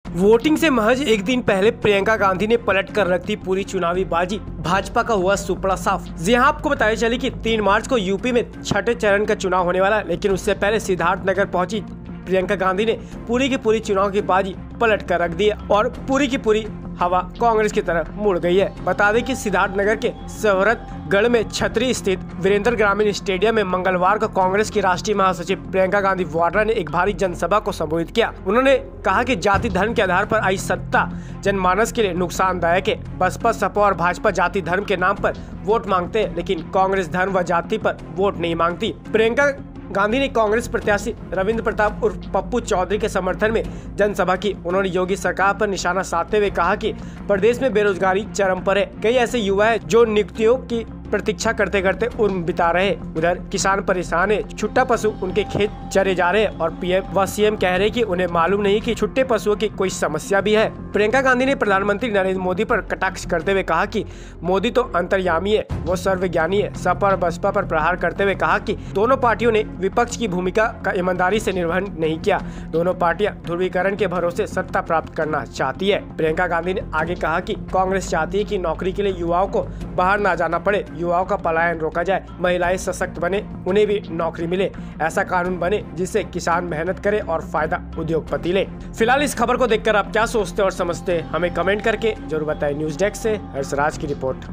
Voting से महज एक दिन पहले प्रियंका गांधी ने पलट कर रख दी पूरी चुनावी बाजी। भाजपा का हुआ सुपड़ा साफ। जी हां, आपको बताया चले कि 3 मार्च को यूपी में छठे चरण का चुनाव होने वाला है, लेकिन उससे पहले सिद्धार्थनगर पहुंची प्रियंका गांधी ने पूरी की पूरी चुनाव की बाजी पलट कर रख दी है और पूरी की पूरी हवा कांग्रेस की तरफ मुड़ गई है। बता दें कि सिद्धार्थनगर के शोहरतगढ़ में छतरी स्थित वीरेंद्र ग्रामीण स्टेडियम में मंगलवार को कांग्रेस की राष्ट्रीय महासचिव प्रियंका गांधी वाड्रा ने एक भारी जनसभा को संबोधित किया। उन्होंने कहा कि जाति धर्म के आधार पर आई सत्ता जनमानस के लिए नुकसानदायक है। बसपा, सपा और भाजपा जाति धर्म के नाम पर वोट मांगते हैं, लेकिन कांग्रेस धर्म व जाति पर वोट नहीं मांगती। प्रियंका गांधी ने कांग्रेस प्रत्याशी रविंद्र प्रताप उर्फ पप्पू चौधरी के समर्थन में जनसभा की। उन्होंने योगी सरकार पर निशाना साधते हुए कहा कि प्रदेश में बेरोजगारी चरम पर है। कई ऐसे युवा हैं जो नियुक्तियों की प्रतीक्षा करते करते उम्र बिता रहे। उधर किसान परेशान है, छुट्टा पशु उनके खेत चरे जा रहे हैं और पीएम व सीएम कह रहे कि उन्हें मालूम नहीं कि छुट्टे पशुओं की कोई समस्या भी है। प्रियंका गांधी ने प्रधानमंत्री नरेंद्र मोदी पर कटाक्ष करते हुए कहा कि मोदी तो अंतर्यामी है, वो सर्वज्ञानी है। सपा और बसपा पर प्रहार करते हुए कहा कि दोनों पार्टियों ने विपक्ष की भूमिका का ईमानदारी से निर्वहन नहीं किया। दोनों पार्टियां ध्रुवीकरण के भरोसे सत्ता प्राप्त करना चाहती है। प्रियंका गांधी ने आगे कहा कि कांग्रेस चाहती है कि नौकरी के लिए युवाओं को बाहर न जाना पड़े, युवाओं का पलायन रोका जाए, महिलाएं सशक्त बने, उन्हें भी नौकरी मिले। ऐसा कानून बने जिससे किसान मेहनत करे और फायदा उद्योगपति ले। फिलहाल इस खबर को देखकर आप क्या सोचते और समझते, हमें कमेंट करके जरूर बताएं। न्यूज डेस्क से हर्षराज की रिपोर्ट।